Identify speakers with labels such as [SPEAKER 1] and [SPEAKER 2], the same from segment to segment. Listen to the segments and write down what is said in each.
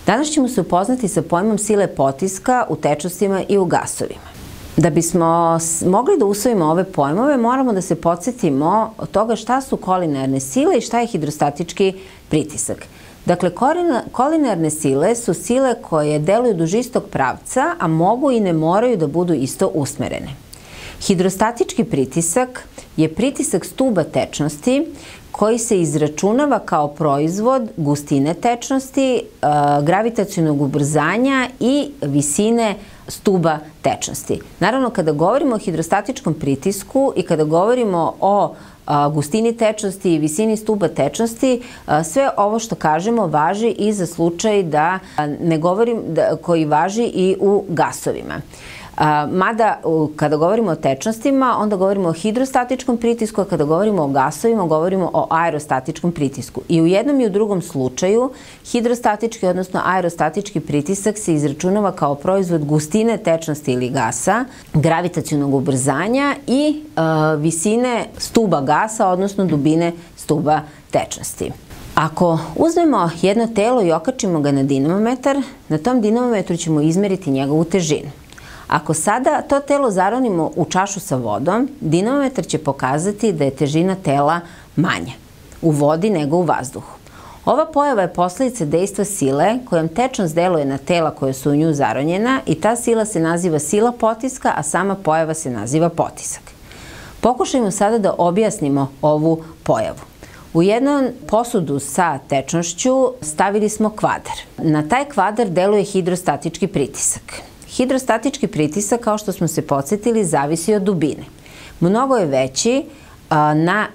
[SPEAKER 1] Danas ćemo se upoznati sa pojmom sile potiska u tečnostima i u gasovima. Da bismo mogli da usvojimo ove pojmove, moramo da se podsjetimo od toga šta su kolinarne sile i šta je hidrostatički pritisak. Dakle, kolinarne sile su sile koje deluju duž istog pravca, a mogu i ne moraju da budu isto usmerene. Hidrostatički pritisak je pritisak stuba tečnosti koji se izračunava kao proizvod gustine tečnosti, gravitacionog ubrzanja i visine stuba tečnosti. Naravno, kada govorimo o hidrostatičkom pritisku i kada govorimo o gustini tečnosti i visini stuba tečnosti, sve ovo što kažemo važi i za slučaj da ne govorim koji važi i u gasovima. Mada, kada govorimo o tečnostima, onda govorimo o hidrostatičkom pritisku, a kada govorimo o gasovima, govorimo o aerostatičkom pritisku. I u jednom i u drugom slučaju, hidrostatički, odnosno aerostatički pritisak se izračunava kao proizvod gustine tečnosti ili gasa, gravitacionog ubrzanja i visine stuba gasa, odnosno dubine stuba tečnosti. Ako uzmemo jedno telo i okačimo ga na dinamometar, na tom dinamometru ćemo izmeriti njegovu težinu. Ako sada to telo zaronimo u čašu sa vodom, dinamometar će pokazati da je težina tela manja u vodi nego u vazduhu. Ova pojava je posledica dejstva sile kojom tečnost deluje na tela koja su u nju zaronjena i ta sila se naziva sila potiska, a sama pojava se naziva potisak. Pokušajmo sada da objasnimo ovu pojavu. U jednom posudu sa tečnošću stavili smo kvadar. Na taj kvadar deluje hidrostatički pritisak. Hidrostatički pritisak, kao što smo se podsjetili, zavisi od dubine. Mnogo je veći na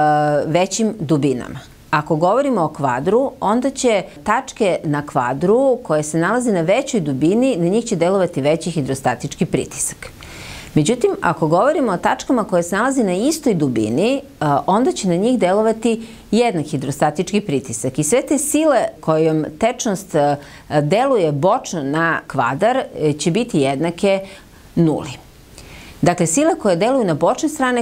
[SPEAKER 1] većim dubinama. Ako govorimo o kvadru, onda će tačke na kvadru koje se nalaze na većoj dubini, na njih će delovati veći hidrostatički pritisak. Međutim, ako govorimo o tačkama koje se nalaze na istoj dubini, onda će na njih delovati jednak hidrostatički pritisak. I sve te sile kojom tečnost deluje bočno na kvadar će biti jednake nuli. Dakle, sile koje deluju na bočne strane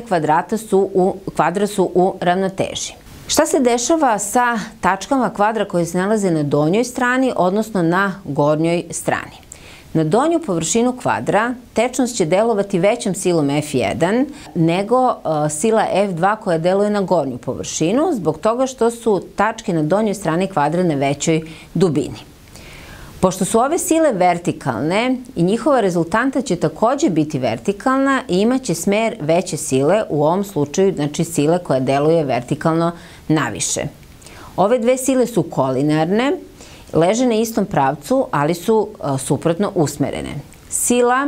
[SPEAKER 1] kvadra su u ravnoteži. Šta se dešava sa tačkama kvadra koje se nalaze na donjoj strani, odnosno na gornjoj strani? Na donju površinu kvadra tečnost će delovati većom silom F1 nego sila F2 koja deluje na gornju površinu, zbog toga što su tačke na donjoj strani kvadra na većoj dubini. Pošto su ove sile vertikalne i njihova rezultanta će takođe biti vertikalna i imaće smer veće sile, u ovom slučaju znači sile koja deluje vertikalno naviše. Ove dve sile su kolinarne, leže na istom pravcu, ali su suprotno usmerene. Sila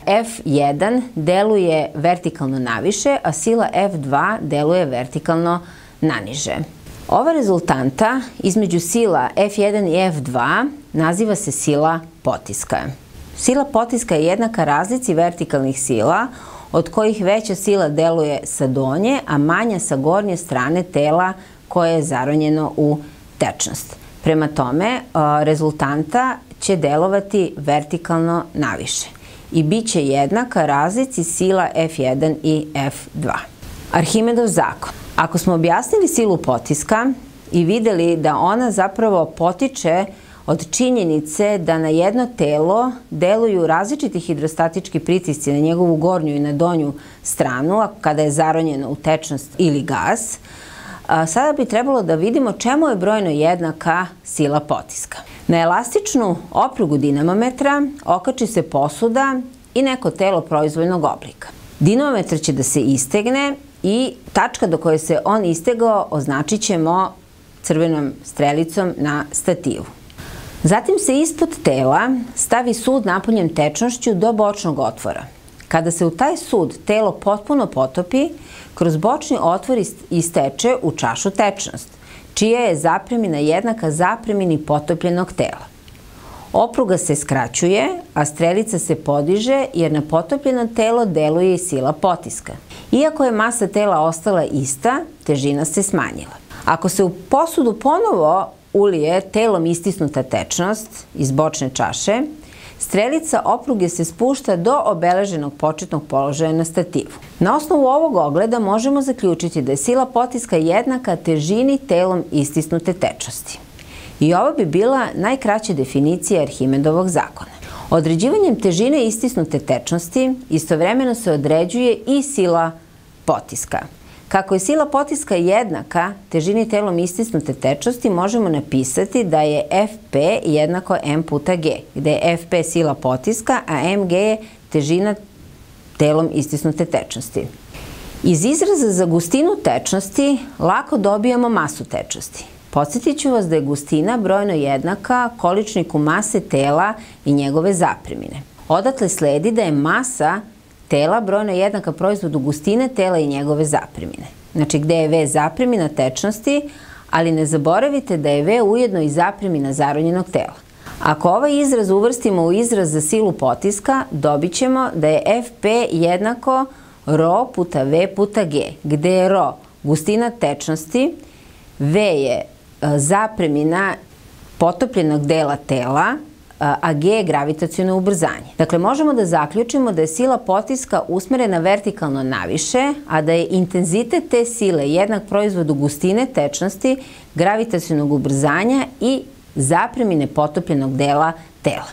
[SPEAKER 1] F1 deluje vertikalno naviše, a sila F2 deluje vertikalno naniže. Ova rezultanta između sila F1 i F2 naziva se sila potiska. Sila potiska je jednaka razlici vertikalnih sila, od kojih veća sila deluje sa donje, a manja sa gornje strane tela koje je zaronjeno u tečnost. Prema tome, rezultanta će delovati vertikalno naviše i bit će jednaka razlici sila F1 i F2. Arhimedov zakon. Ako smo objasnili silu potiska i videli da ona zapravo potiče od činjenice da na jedno telo deluju različiti hidrostatički pritisci na njegovu gornju i na donju stranu, kada je zaronjeno u tečnost ili gas, sada bi trebalo da vidimo čemu je brojno jednaka sila potiska. Na elastičnu oprugu dinamometra okači se posuda i neko telo proizvoljnog oblika. Dinamometar će da se istegne i tačka do koje se on istegao označit ćemo crvenom strelicom na stativu. Zatim se ispod tela stavi sud napunjen tečnošću do bočnog otvora. Kada se u taj sud telo potpuno potopi, kroz bočni otvor isteče u čašu tečnost, čija je zapremina jednaka zapremini potopljenog tela. Opruga se skraćuje, a strelica se podiže jer na potopljeno telo deluje i sila potiska. Iako je masa tela ostala ista, težina se smanjila. Ako se u posudu ponovo ulije telom istisnuta tečnost iz bočne čaše, strelica opruge se spušta do obeleženog početnog položaja na stativu. Na osnovu ovog ogleda možemo zaključiti da je sila potiska jednaka težini telom istisnute tečnosti. I ovo bi bila najkraća definicija Arhimedovog zakona. Određivanjem težine istisnute tečnosti istovremeno se određuje i sila potiska. Kako je sila potiska jednaka težini telom istisnute tečnosti, možemo napisati da je Fp jednako m puta g, gde je Fp sila potiska, a mg je težina telom istisnute tečnosti. Iz izraza za gustinu tečnosti lako dobijamo masu tečnosti. Podsjetit ću vas da je gustina brojno jednaka količniku mase tela i njegove zapremine. Odatle sledi da je masa tela brojno jednaka proizvodu gustine tela i njegove zapremine. Znači gde je V zapremina tečnosti, ali ne zaboravite da je V ujedno i zapremina zaronjenog tela. Ako ovaj izraz uvrstimo u izraz za silu potiska, dobit ćemo da je Fp jednako ρ puta V puta G, gde je ρ gustina tečnosti, V je zapremina potopljenog dela tela, a G je gravitaciono ubrzanje. Dakle, možemo da zaključimo da je sila potiska usmerena vertikalno naviše, a da je intenzitet te sile jednak proizvodu gustine tečnosti, gravitacionog ubrzanja i zapremine potopljenog dela tela.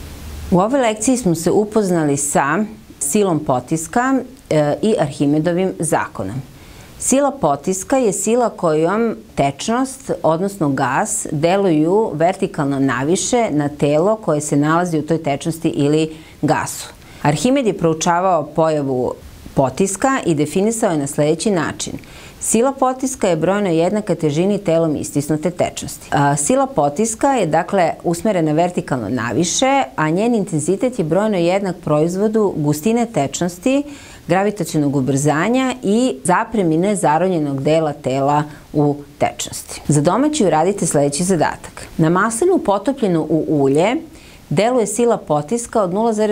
[SPEAKER 1] U ovoj lekciji smo se upoznali sa silom potiska i Arhimedovim zakonom. Sila potiska je sila kojom tečnost, odnosno gas, deluju vertikalno naviše na telo koje se nalazi u toj tečnosti ili gasu. Arhimed je proučavao pojavu potiska i definisao je na sledeći način. Sila potiska je brojno jednaka težini telom istisnute tečnosti. Sila potiska je dakle usmerena vertikalno naviše, a njen intenzitet je brojno jednak proizvodu gustine tečnosti, gravitacionog ubrzanja i zapremine zaronjenog dela tela u tečnosti. Za domaći uradite sledeći zadatak. Na maslinu potopljenu u ulje deluje sila potiska od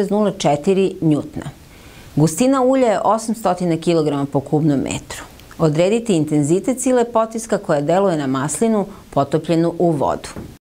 [SPEAKER 1] 0,04 njutna. Gustina ulja je 800 kg po kubnom metru. Odredite intenzitet sile potiska koja deluje na maslinu potopljenu u vodu.